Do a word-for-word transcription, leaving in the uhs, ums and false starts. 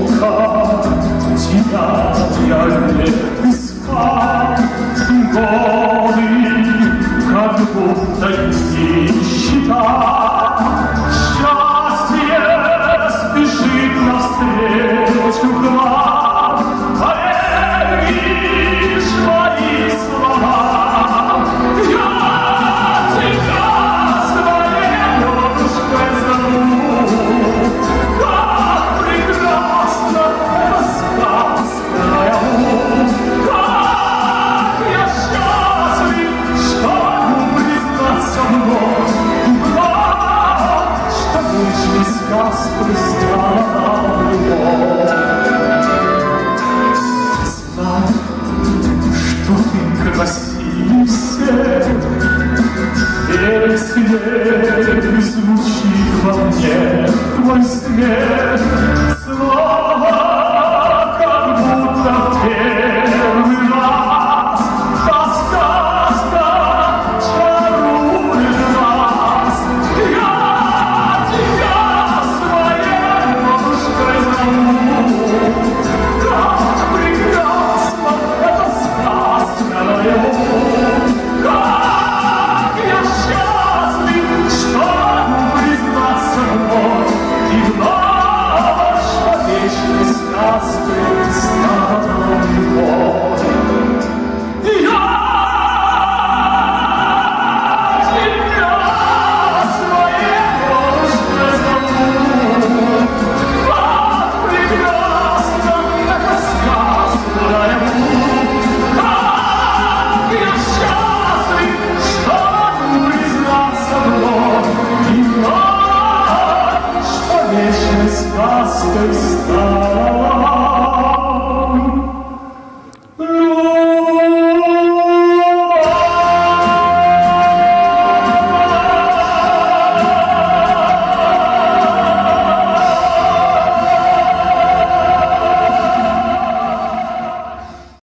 шелка, тебя я не искал. Годы, как будто не считал. Счастье спешит навстречу к нам, поверишь мои слова. Я тебя своей ладошкой зову. Как прекрасна эта сказка наяву. Как я счастлив, что могу признаться мной. Вновь, что вышли сказку стала любовь. Знаю, что ты красивее всех. Песня звучит во мне твой смех. Снова, как будто в первый раз, та сказка чарует нас. Я тебя своей ладошкой зову. Как прекрасна эта сказка наяву. Как я счастлив, что могу признаться вновь. И вновь, что вечной сказкой